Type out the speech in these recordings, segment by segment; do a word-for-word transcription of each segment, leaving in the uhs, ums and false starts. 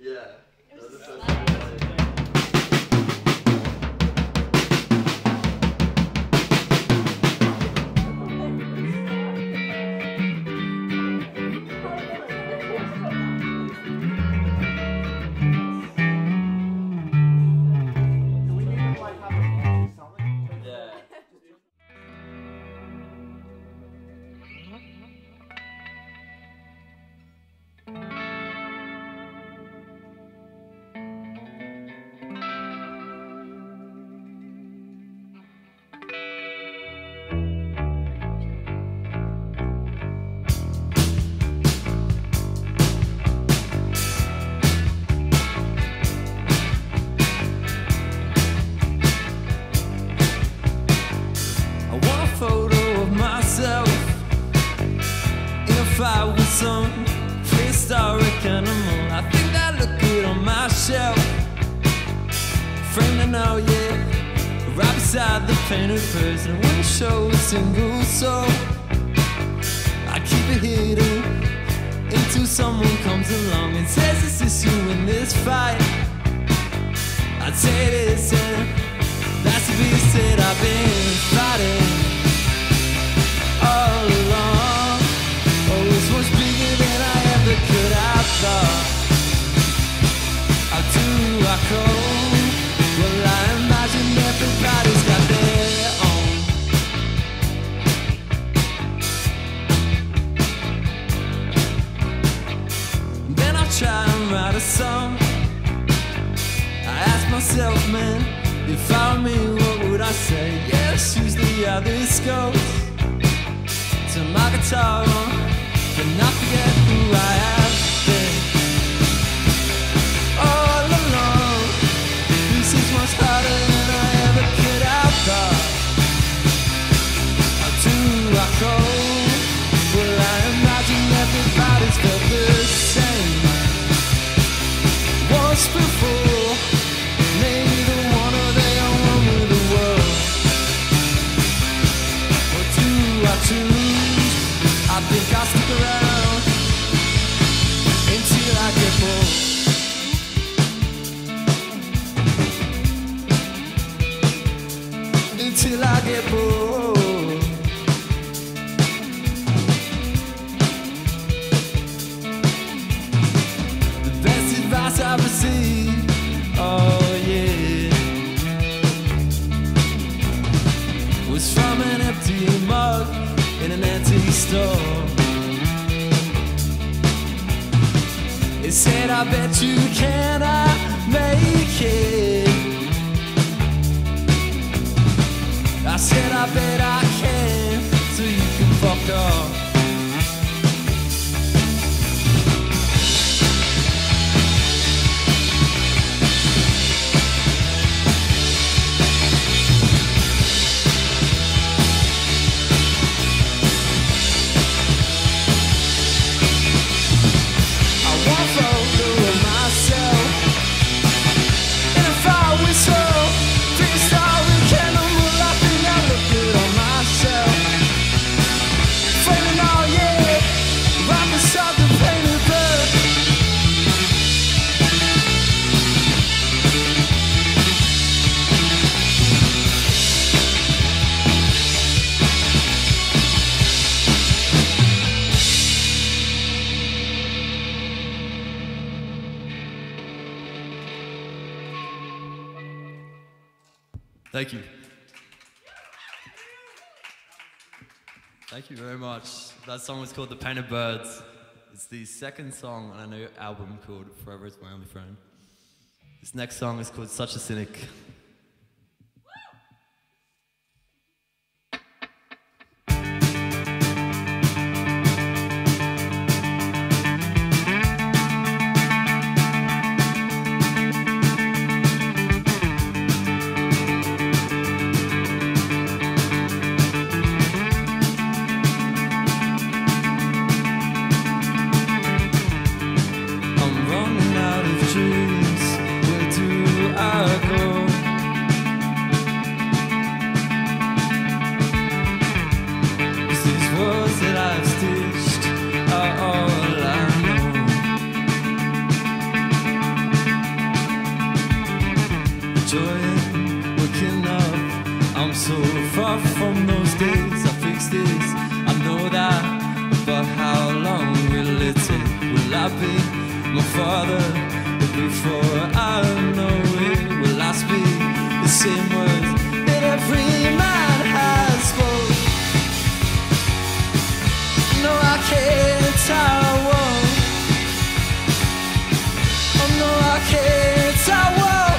Yeah. It was That was the so first nice. time I played. Do we need to like have a fancy summon? Yeah. I want a photo of myself in a fight with some prehistoric animal. I think I look good on my shelf, framed and all, yeah, right beside the painted person. Wouldn't show a single soul. I keep it hidden until someone comes along and says, "Is this you in this fight?" I'd say this and that's the beast that I've been fighting all along. Oh, it's much bigger than I ever could have thought. How do I cope? Well, I imagine everybody's got their own. Then I'll try and write a song. I ask myself, man, if I were me, what would I say? Yes, usually how this goes. Turn my guitar on, but not forget who I have been. All alone, this is much harder than I ever could have thought. How do I cope? Well, I imagine everybody's felt the same once before. Maybe the one or they are one with the world. What do I choose? I think I'll stick around until I get bored. Until I get bored. The best advice I've received, oh yeah, was from an empty mug in an antique store. It said, "I bet you cannot make it." I said, "I bet I can, so you can fuck off." Thank you. Thank you very much. That song was called The Painted Birds. It's the second song on a new album called Forever Is My Only Friend. This next song is called Such a Cynic. I'm running out of dreams. Where do I go? Cause these words that I've stitched are all I know. far from those days. I fix this, I know that, but how long will it take? Will I be my father before I know it? Will I speak the same words that every man has spoke? No, I can't, I won't. Oh no, I can't, I won't.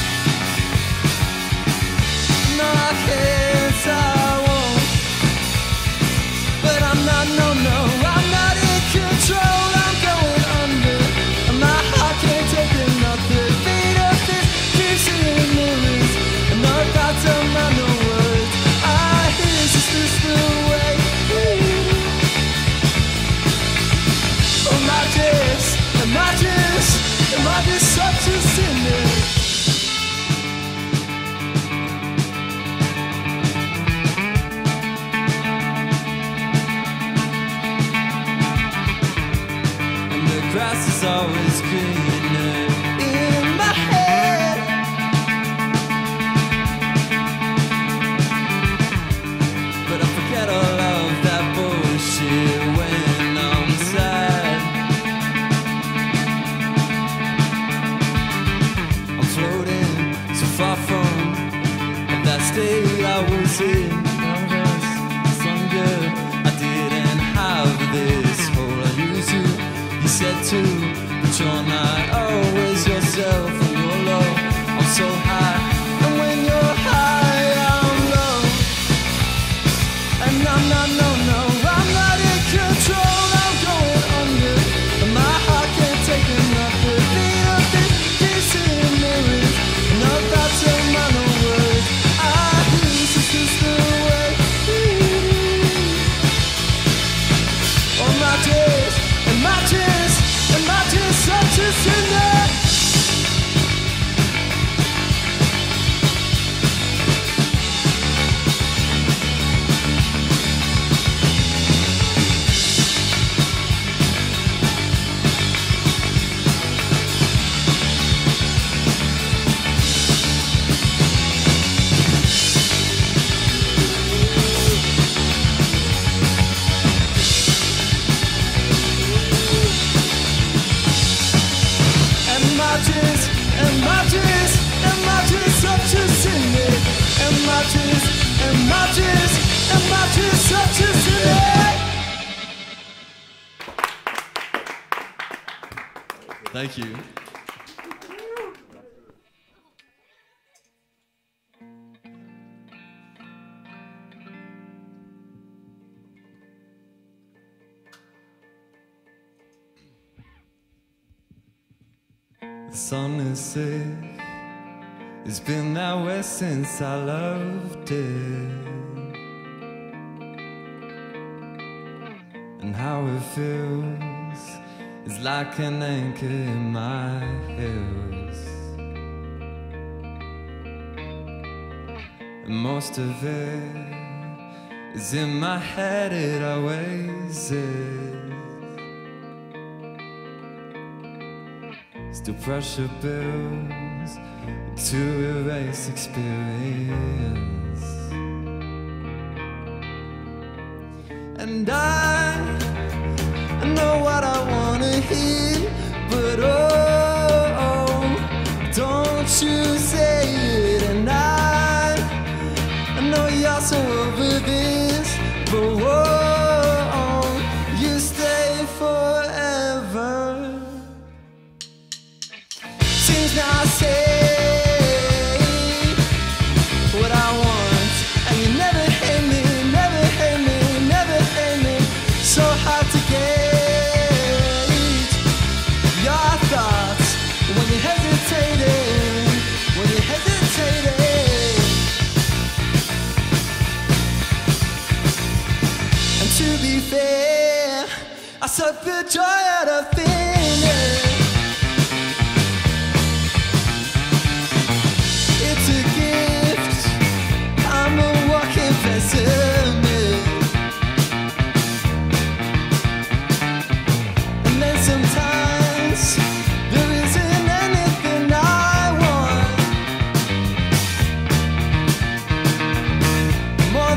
No, I can't, I won't. But I'm not, no, no, I'm not in control. I'm going under. My heart can't take another beat of this. Keeps in mirrors, and no thoughts of my no words. I hear this is the way. Oh my days, am I just, am I just such a sinner? Grass is always greener in my head. But I forget all of that bullshit when I'm sad. I'm floating so far from that state I was in. I was younger, I didn't have this whole illusion. You said to, but you're not always yourself when you're low. I'm so high, and when you're high, I'm low. And I'm not, no, no, I'm not in control. I'm going under, and my heart can't take another beat of this. Keeps in mirrors, no thoughts of my no words. I use this is the way. On my days, and my tears, am I just such a sinner? Am I just, am I just such a sinner? Am I just, am I just, am I just such a sinner? Thank you. The sun is sick. It's been that way since I loved it. And how it feels is like an anchor in my heels. And most of it is in my head, it always is. Still pressure builds to erase experience. And I, I know what I wanna hear, but oh, oh, don't you say it. And I, I know you're so over this, but whoa, you stay forever. Seems now I say what I want, and you never hate me, never hate me, never hate me. So hard to gauge your thoughts when you're hesitating, when you're hesitating. And to be fair, I suck the joy out of thin air. It's a gift, I'm a walking pessimist. And then sometimes there isn't anything I want more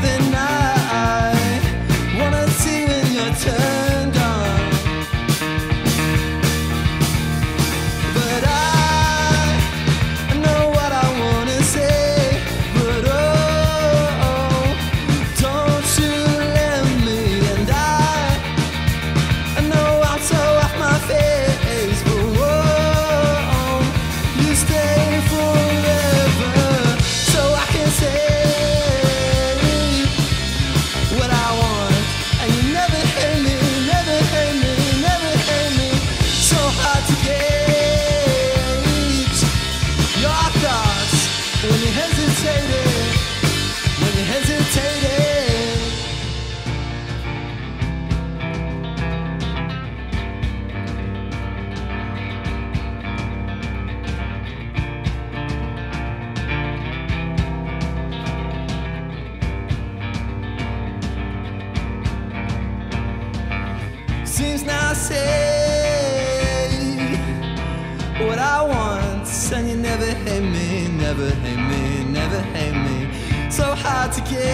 never hate me, never hate me. So hard to gauge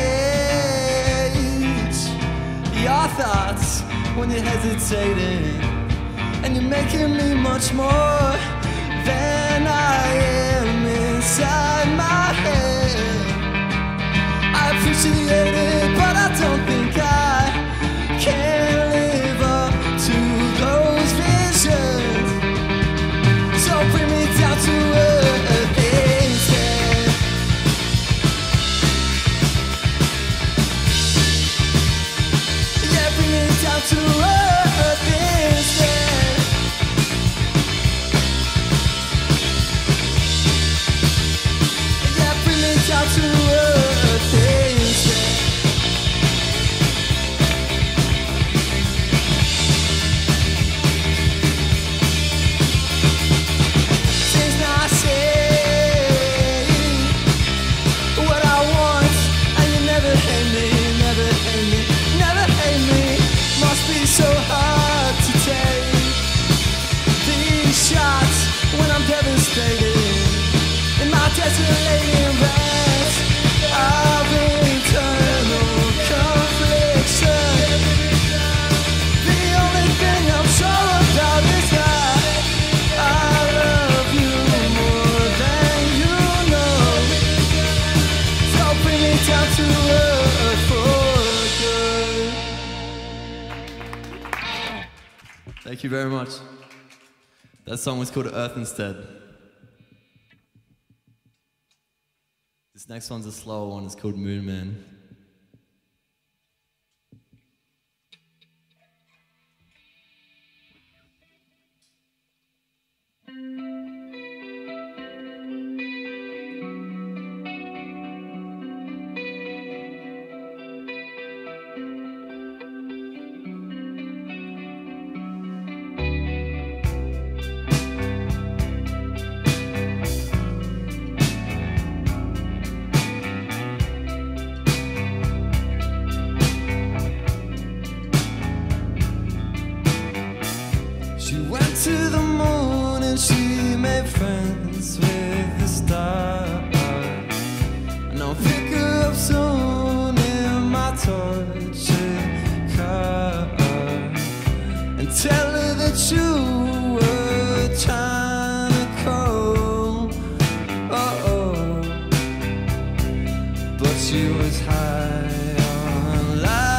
your thoughts when you're hesitating, and you're making me much more than I am inside my head. I appreciate it, but I don't think I can live up to those visions. So bring me down to earth instead. Yeah, bring me down to earth instead. Yeah, bring me down to earth instead. So hard to take these shots when I'm devastated in my desolating rest of internal confliction. The only thing I'm sure about is that I love you more than you know. So bring me down to earth for good. Thank you very much. That song was called Earth Instead. This next one's a slower one, it's called Moon Man. She went to the moon and she made friends with the stars. And I'll pick her up soon in my tortured car and tell her that you were trying to call. Oh, oh. But she was high on life.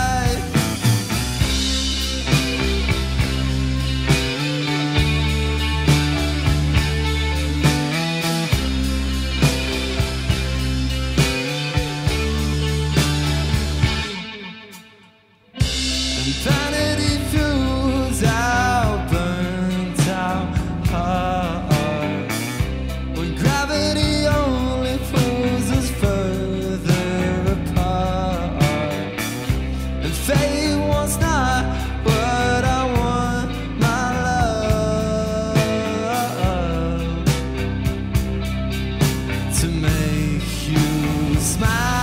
Vanity fuels our burnt out heart, when gravity only pulls us further apart. And fate wants not what I want, my love, to make you smile.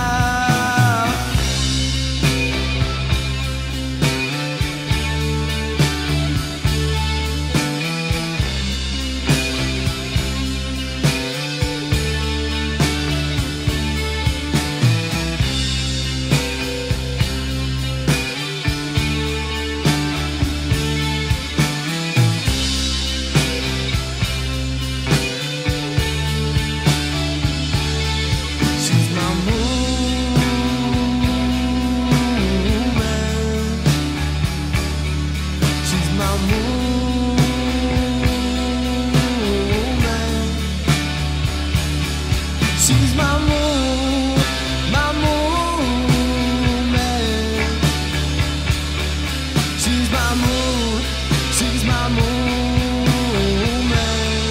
She's my moon, my moon man. She's my moon, she's my moon man.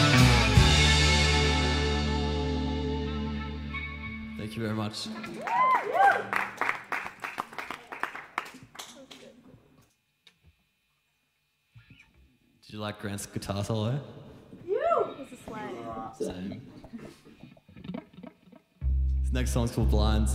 Thank you very much. Did you like Grant's guitar solo? It's a slay. Same. This next song's called Blinds.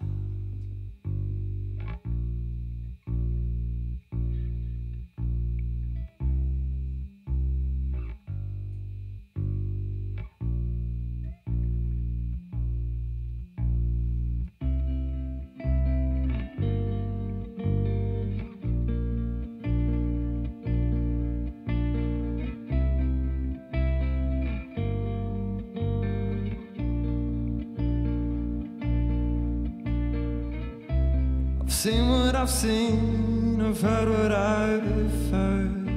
I've seen what I've seen, I've heard what I've heard.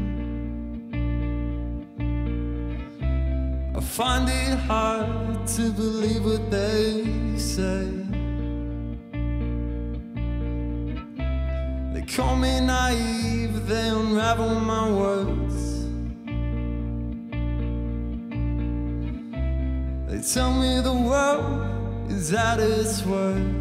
I find it hard to believe what they say. They call me naive, they unravel my words. They tell me the world is at its worst.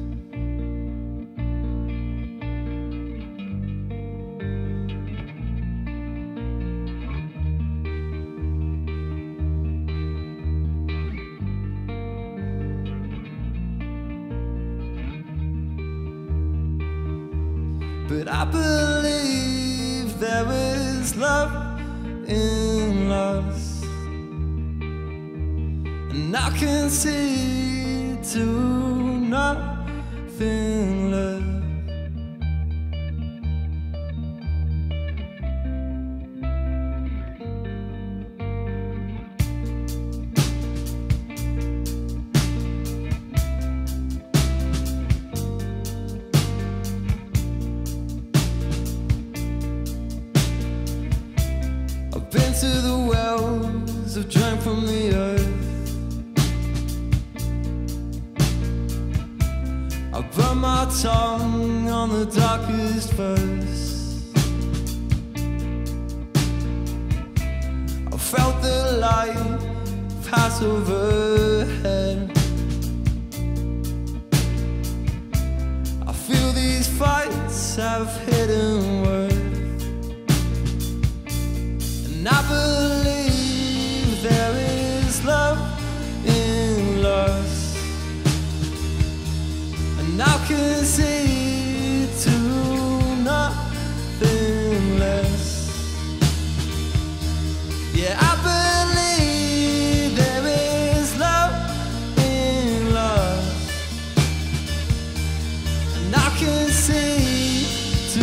But I believe there is love in loss, and I can see to nothing left. I've been to the wells, I've drank from the earth. I burn my tongue on the darkest verse. I felt the light pass overhead. I feel these fights have hidden worth. And I believe there is love in loss, and I can see to nothing less. Yeah, I believe there is love in loss, and I can see to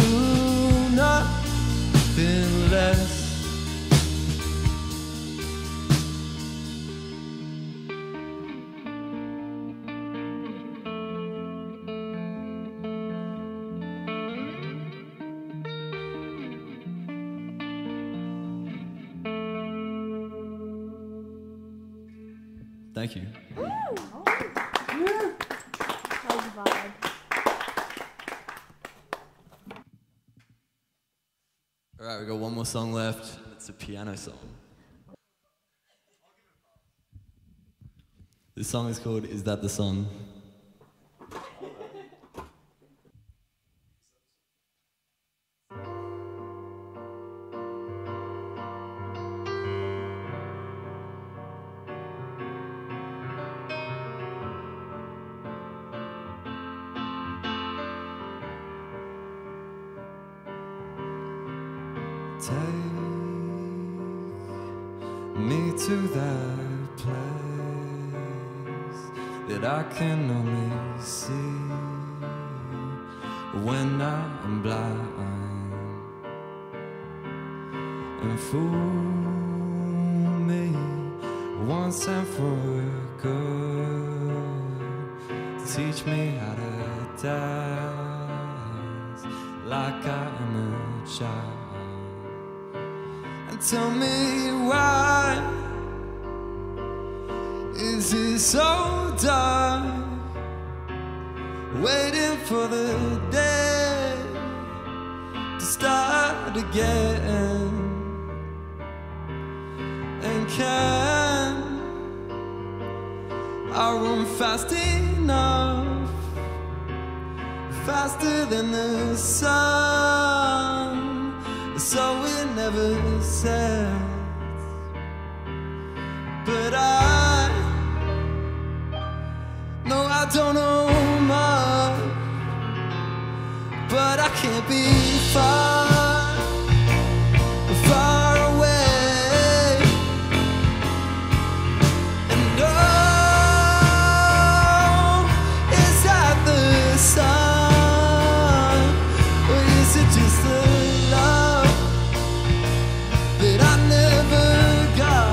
nothing less. Thank you. That was a vibe. All right, we got one more song left. It's a piano song. This song is called Is That the Sun? Take me to that place that I can only see when I am blind, and fool me once and for good. Teach me how to dance like I am a child. Tell me why is it so dark, waiting for the day to start again? And can I run fast enough faster than the sun, so it never sets. But I know I don't know much, but I can't be far, far away. And oh, is that the sun, or is it just the love that I never got?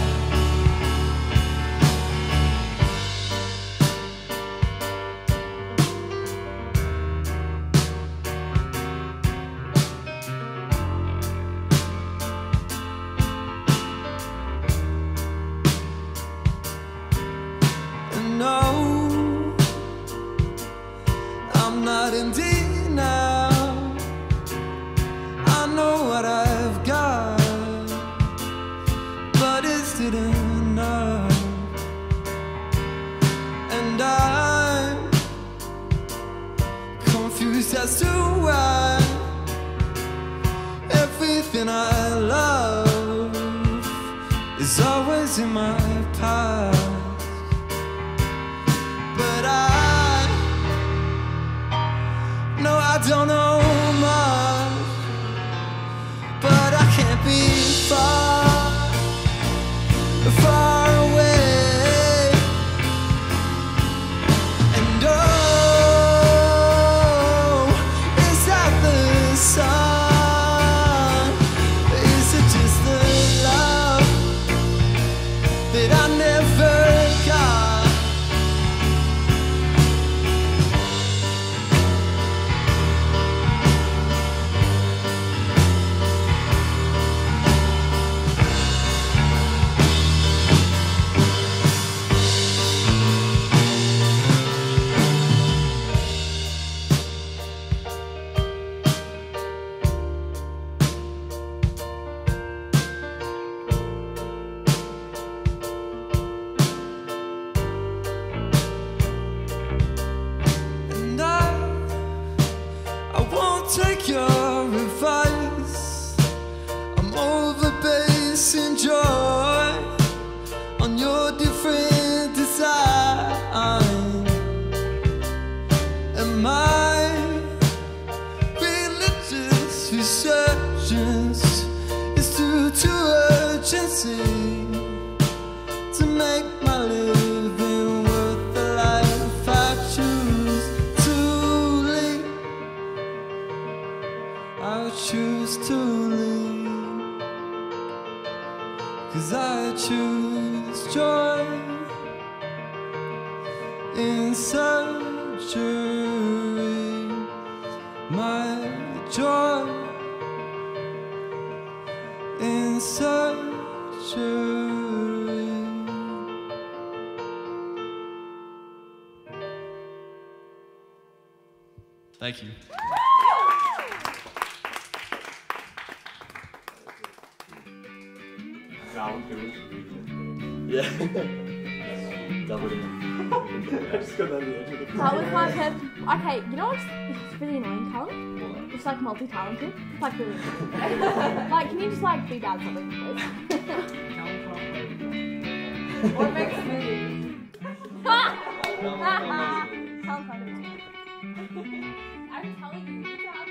No, I'm not in denial. I know what I've got, but it's still enough. And I'm confused as to why everything I love is always in my past. But I know I don't know much, but I can't be far, far away. And oh, is that the sun? Is it just the love that I never got? Take your advice. I'm over basing joy on your different design. And my religious resurgence is due to urgency to make my living worth the life I choose to lead. I choose to leave, 'cause I choose joy in surgery. My joy in surgery. Thank you. Yeah. Double in. I just got that on the edge of the That was my perfect. Okay, you know what's it's really annoying, Callum? Just like multi-talented. It's like really. Like, can you just like be bad at something, please? Or make a smoothie. Callum can't do it. I'm telling you, you have